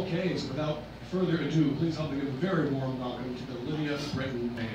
Okay, so without further ado, please help me give a very warm welcome to the Lydia Brittan Band.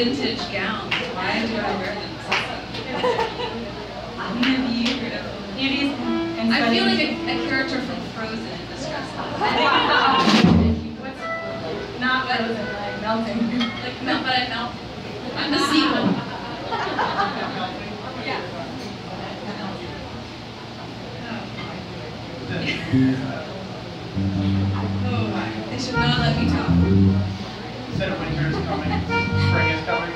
vintage gowns. Why do I wear them? I feel like a character from Frozen in this dress. Not frozen, like melting. Like melt, but I melt. I'm the sequel. Yeah. Oh my! They should not let me talk. Instead of winter is coming, spring is coming.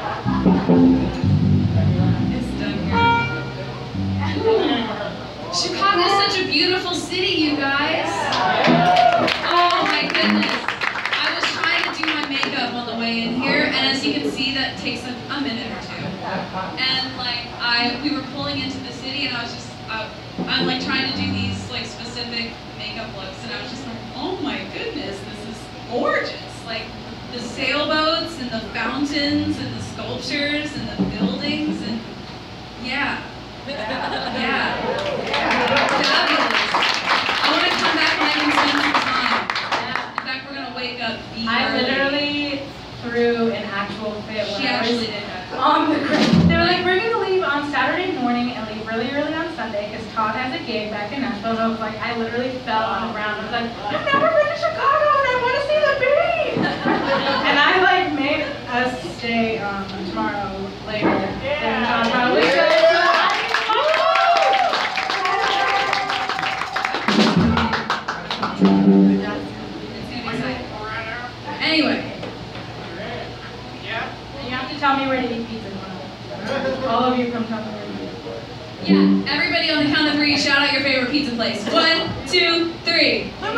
It's done here. Chicago is such a beautiful city, you guys. Oh my goodness. I was trying to do my makeup on the way in here, and as you can see, that takes a minute or two. And like, we were pulling into the city, and I was just, I'm like trying to do these like specific makeup looks, and I was just like, oh my goodness, this is gorgeous. Like the sailboats, and the fountains, and the sculptures, and the buildings, and yeah. Yeah. Fabulous. I want to come back and I can spend some time. In fact, we're going to wake up I literally threw an actual fit when She I actually was did that. on the ground. They were like, we're going to leave on Saturday morning and leave really early on Sunday because Todd has a gig back in Nashville. And I was like, I literally fell on the ground. I was like, I've never been to Chicago and I want to see the beach. And I like made us stay tomorrow later. And John probably should. Anyway. You have to tell me where to eat pizza tomorrow. All of you come tell me where to eat. Yeah, everybody on the count of 3, shout out your favorite pizza place. 1, 2, 3. I'm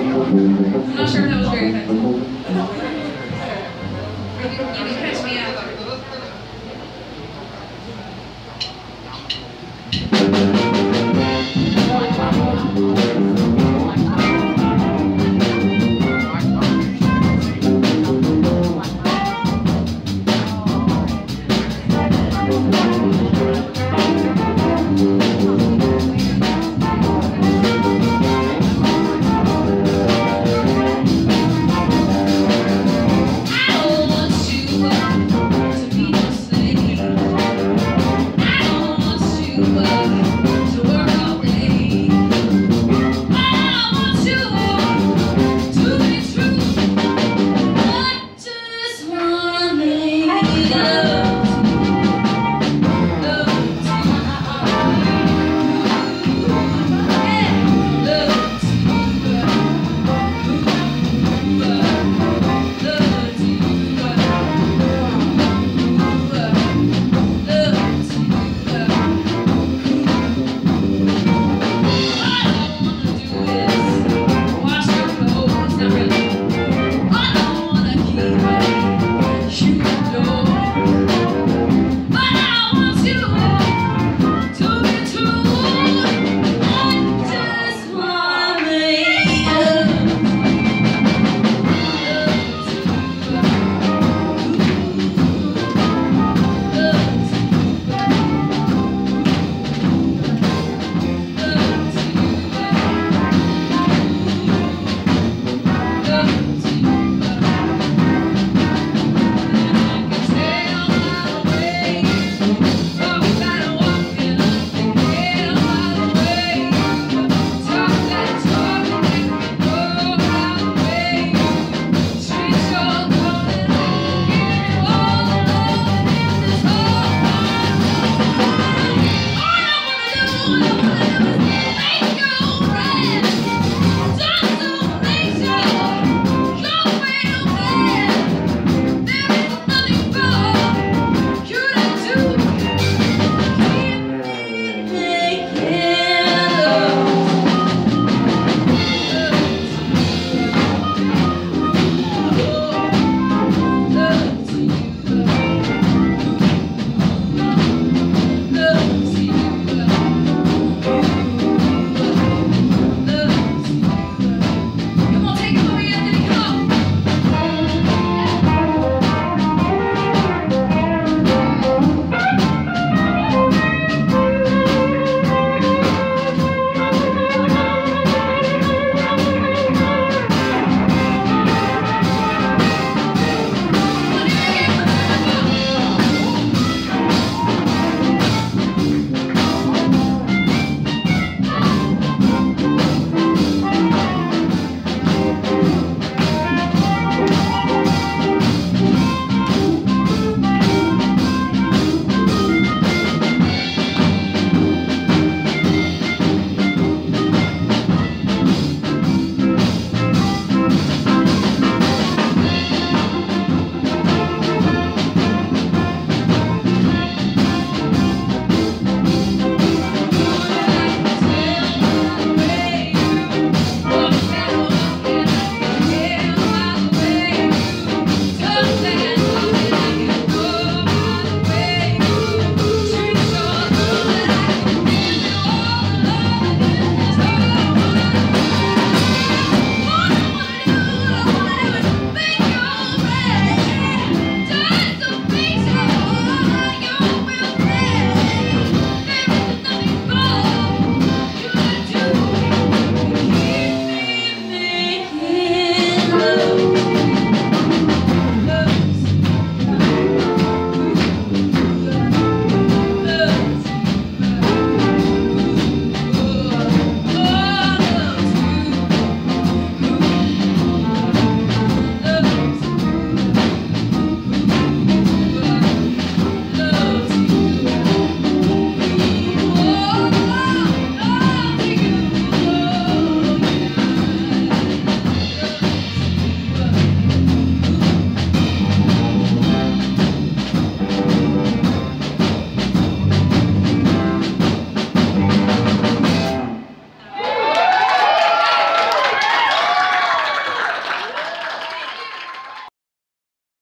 not sure if that was very effective. You can catch me out.